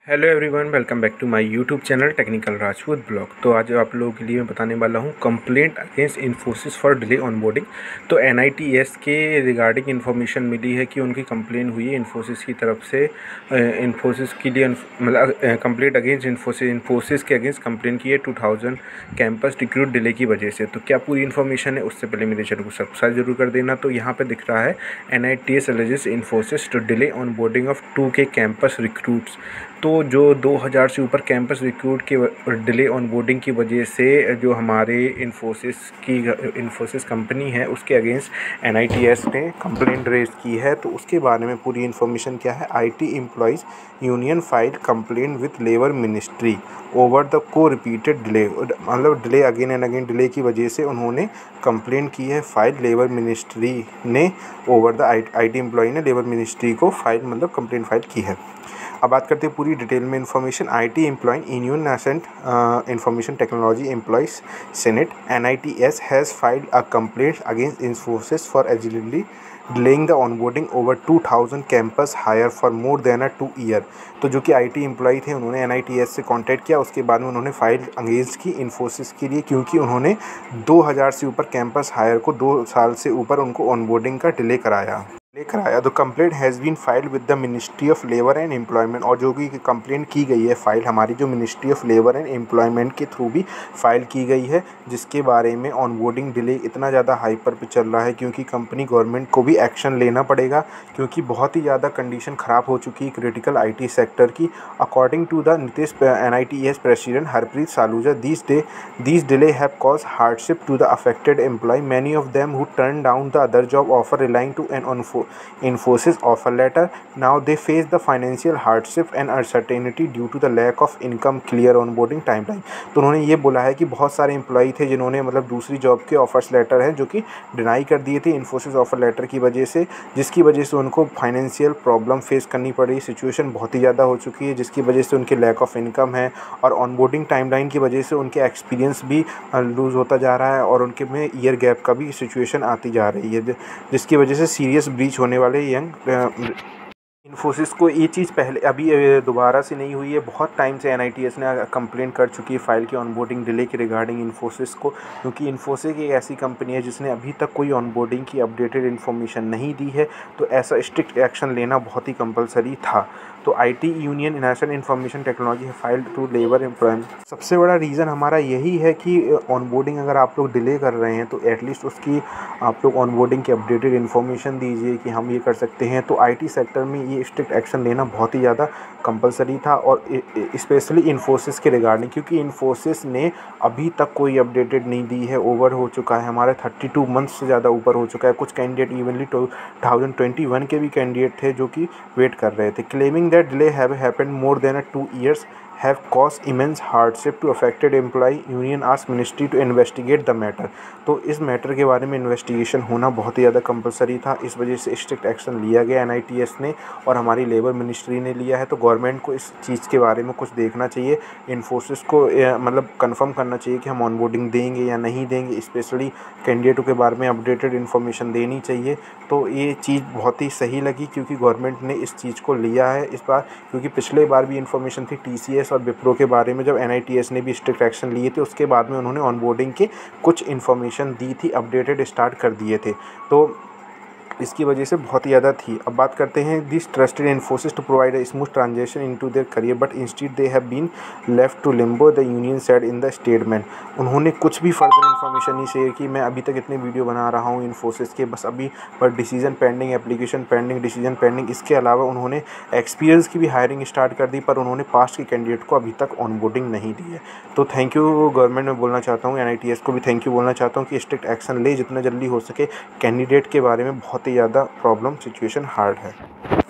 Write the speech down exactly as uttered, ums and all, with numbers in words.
Hello everyone, welcome back to my YouTube channel technical Rajput blog. तो आज आप लोगों के लिए मैं बताने वाला हूं complaint against Infosys for delay onboarding. तो एन आई टी एस के रिगार्डिंग इन्फॉर्मेशन मिली है कि उनकी कंप्लेंट हुई है इन्फोसिस की तरफ से। इन्फोसिस के लिए मतलब कंप्लेंट अगेंस्ट इन्फोसिस इन्फोसिस के अगेंस्ट कंप्लेंट की है two thousand campus recruit delay की वजह से। तो क्या पूरी इन्फॉर्मेशन है उससे पहले मेरे चैनल को सब्सक्राइब जरूर कर देना। तो यहाँ पर दिख रहा है N I T S alleges Infosys to delay onboarding of two K campus recruits. तो जो दो हज़ार से ऊपर कैंपस रिक्रूट के डिले ऑन बोर्डिंग की वजह से जो हमारे इन्फोसिस की इन्फोसिस कंपनी है उसके against N I T S ने कंप्लेंट रेज की है। तो उसके बारे में पूरी इन्फॉर्मेशन क्या है। I T employees union file complaint with labour ministry over the को रिपीटेड डिले, मतलब delay again and again delay की वजह से उन्होंने कंप्लेंट की है फाइल लेबर मिनिस्ट्री ने over the I T employee ने लेबर मिनिस्ट्री को फाइल मतलब कंप्लेंट फाइल की है। अब बात करते हैं पूरी डिटेल में information. I T employee union national information technology employees senate N I T S has filed a complaint against Infosys for allegedly delaying the onboarding over two thousand campus hire for more than a two year। तो जो कि IT employee थे उन्होंने N I T S से contact किया। उसके बाद में उन्होंने फाइल अगेंस्ट की इन्फोसिस के लिए, क्योंकि उन्होंने दो हज़ार से ऊपर कैंपस हायर को दो साल से ऊपर उनको ऑनबोर्डिंग का डिले कराया लेकर आया। तो complaint has been filed with the ministry of labour and employment. और जो भी कंप्लेंट की गई है फाइल हमारी जो ministry of labour and employment के थ्रू भी फाइल की गई है, जिसके बारे में ऑनबोर्डिंग डिले इतना ज़्यादा हाइपर पे चल रहा है क्योंकि कंपनी गवर्नमेंट को भी एक्शन लेना पड़ेगा, क्योंकि बहुत ही ज़्यादा कंडीशन ख़राब हो चुकी है क्रिटिकल आई टी सेक्टर की। According to the NITES N I T S president Harpreet Saluja, this day this delay have cause hardship to the affected employee, many of them who turn down the other job offer relying to an Infosys offer letter. Now they face the financial hardship and uncertainty due to the lack of income clear onboarding timeline। तो उन्होंने ये बोला है कि बहुत सारे employee थे जिन्होंने मतलब दूसरी जॉब के ऑफर्स लेटर हैं जो कि डिनाई कर दिए थे इन्फोसिस ऑफर लेटर की वजह से, जिसकी वजह से उनको फाइनेंशियल प्रॉब्लम फेस करनी पड़ी। सिचुएशन बहुत ही ज़्यादा हो चुकी है जिसकी वजह से उनके लैक ऑफ इनकम है और ऑनबोर्डिंग टाइमलाइन की वजह से उनके एक्सपीरियंस भी लूज़ होता जा रहा है और उनके में ईयर गैप का भी सिचुएशन आती जा रही है, जिसकी वजह से सीरियस ब्रीच होने वाले यंग इन्फोसिस को ये चीज़ पहले अभी दोबारा से नहीं हुई है। बहुत टाइम से एन आई टी एस ने कंप्लेंट कर चुकी है फाइल की ऑनबोर्डिंग डिले के रिगार्डिंग इन्फोसिस को, क्योंकि इन्फोसिस एक ऐसी कंपनी है जिसने अभी तक कोई ऑनबोर्डिंग की अपडेटेड इन्फॉर्मेशन नहीं दी है। तो ऐसा स्ट्रिक्ट एक्शन लेना बहुत ही कंपलसरी था। तो I T union national information technology है फाइल्ड टू लेबर एम्प्लॉयमेंट। सबसे बड़ा रीज़न हमारा यही है कि ऑनबोर्डिंग अगर आप लोग डिले कर रहे हैं तो एटलीस्ट उसकी आप लोग ऑनबोर्डिंग की अपडेटेड इन्फॉर्मेशन दीजिए कि हम ये कर सकते हैं। तो आईटी सेक्टर में ये स्ट्रिक्ट एक्शन लेना बहुत ही ज़्यादा कंपलसरी था, और स्पेशली इन्फोसिस के रिगार्डिंग, क्योंकि इन्फोसिस ने अभी तक कोई अपडेटेड नहीं दी है। ओवर हो चुका है हमारे थर्टी टू मंथ्स से ज़्यादा ऊपर हो चुका है। कुछ candidate evenly two thousand twenty one के भी कैंडिडेट थे जो कि वेट कर रहे थे। Claiming that delay have happened more than two years have caused immense hardship to affected employee, union asked ministry to investigate the matter। तो इस मैटर के बारे में इन्वेस्टिगेशन होना बहुत ही ज़्यादा कंपलसरी था, इस वजह से स्ट्रिक्ट एक्शन लिया गया एन आई टी एस ने और हमारी लेबर मिनिस्ट्री ने लिया है। तो गवर्नमेंट को इस चीज़ के बारे में कुछ देखना चाहिए, इन्फोसिस को मतलब कंफर्म करना चाहिए कि हम ऑनबोर्डिंग देंगे या नहीं देंगे, स्पेशली कैंडिडेटों के बारे में अपडेटेड इन्फॉर्मेशन देनी चाहिए। तो ये चीज़ बहुत ही सही लगी क्योंकि गवर्नमेंट ने इस चीज़ को लिया है इस बार, क्योंकि पिछले बार भी इन्फॉर्मेशन थी टी सी एस और विप्रो के बारे में, जब एन आई टी एस ने भी स्ट्रिक्ट एक्शन लिए थे उसके बाद में उन्होंने ऑनबोर्डिंग के कुछ इन्फॉर्मेशन दी थी, अपडेटेड स्टार्ट कर दिए थे। तो इसकी वजह से बहुत ही ज़्यादा थी। अब बात करते हैं this trusted Infosys to provide a smooth transaction into their career but instead they have been left to limbo, the union said in the statement. उन्होंने कुछ भी फर्दर इन्फॉर्मेशन नहीं शेयर की। मैं अभी तक इतने वीडियो बना रहा हूँ इन्फोसिस के, बस अभी पर decision pending, application pending, decision pending. इसके अलावा उन्होंने एक्सपीरियंस की भी हायरिंग स्टार्ट कर दी, पर उन्होंने पास्ट के कैंडिडेट को अभी तक ऑनबोर्डिंग नहीं दी है। तो थैंक यू गवर्नमेंट में बोलना चाहता हूँ, एन आई टी एस को भी थैंक यू बोलना चाहता हूँ कि स्ट्रिक्ट एक्शन ले जितना जल्दी हो सके। कैंडिडेट के बारे में बहुत ही ज़्यादा प्रॉब्लम सिचुएशन हार्ड है।